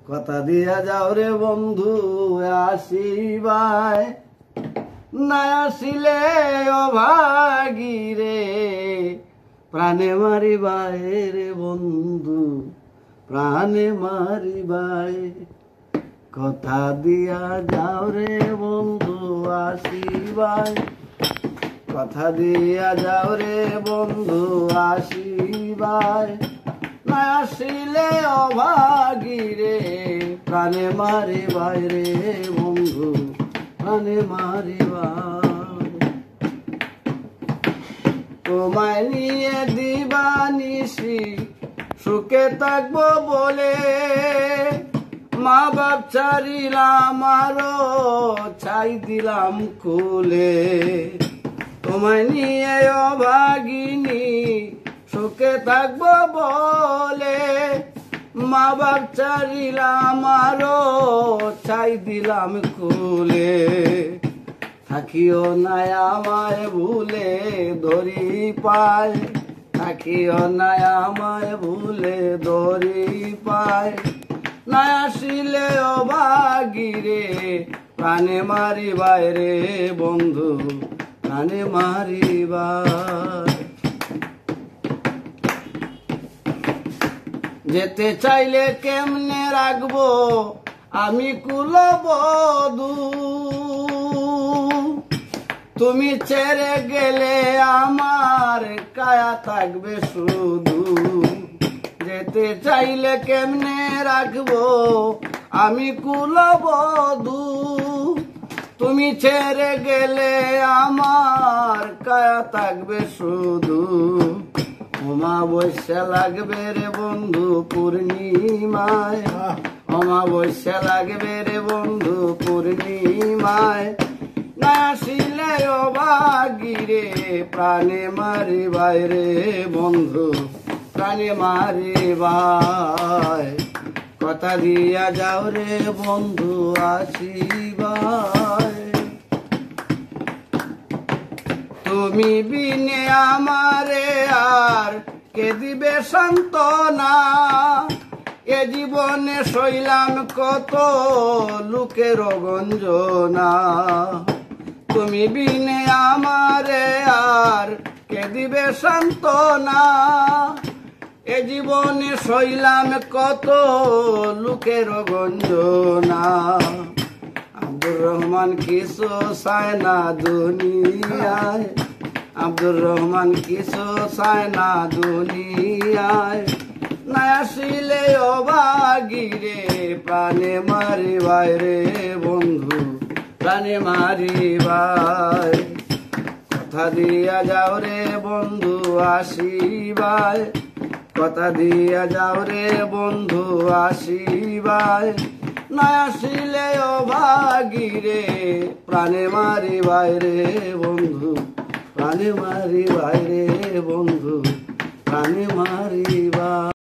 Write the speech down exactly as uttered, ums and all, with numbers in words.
কথা দিয়া যাও রে বন্ধু আসিবাই, না আসিলে অভাগী রে প্রাণে মারিবাই রে বন্ধু প্রাণে মারিবাই। কথা দিয়া যাও রে বন্ধু আসিবাই, কথা দিয়া যাও রে বন্ধু আসিবাই, না আসিলে অভাগী রে প্রাণে মারিবাই রে বন্ধু প্রাণে মারিবাই। তোমায় নিয়ে দিবানিশি সুখে থাকবো বলে মা বাপ ছাড়িলাম আরো ছাই দিলাম কুলে। তোমায় নিয়ে অভাগিনী সুখে থাকবো বলে মা বাপ ছাড়িলাম আরো ছাই দিলাম কুলে। থাকিও না আমায় ভুলে ধরি পায়, থাকিও না আমায় ভুলে ধরি পায়, না আসিলে অভাগী রে প্রাণে মারিবাই রে বন্ধু প্রাণে মারিবাই। যেতে চাইলে কেমনে রাখবো আমি কুলবধূ, তুমি ছেড়ে গেলে আমার কায়া থাকবে শুধু। যেতে চাইলে কেমনে রাখবো আমি কুলবধূ, তুমি ছেড়ে গেলে আমার কায়া থাকবে শুধু। অমাবস্যা লাগবে রে বন্ধু পূর্ণিমায়, অমাবস্যা লাগবে রে বন্ধু পূর্ণিমায়, না আসিলে অভাগী রে প্রাণে মারিবাই রে বন্ধু প্রাণে মারিবাই। কথা দিয়া যাও রে বন্ধু আসিবাই। তুমি বিনে আমারে আর কে দিবে সান্ত্বনা, এ জীবনে সইলাম কত লোকের গঞ্জনা। তুমি বিনে আমারে আর কে দিবে সান্ত্বনা, এ জীবনে সইলাম কত লোকের গঞ্জনা। আব্দুর রহমান কিছু চায় না দুনিয়ায়, আব্দুর রহমান কিছু চায় না দুনিয়ায়, না আসিলে অভাগী রে প্রাণে মারিবাই রে বন্ধু প্রাণে মারিবাই। কথা দিয়া যাও রে বন্ধু আসিবাই, কথা দিয়া যাও রে বন্ধু আসিবাই, না আসিলে অভাগী রে প্রাণে মারিবাই রে বন্ধু প্রাণে মারিবাই রে বন্ধু প্রাণে মারিবাই।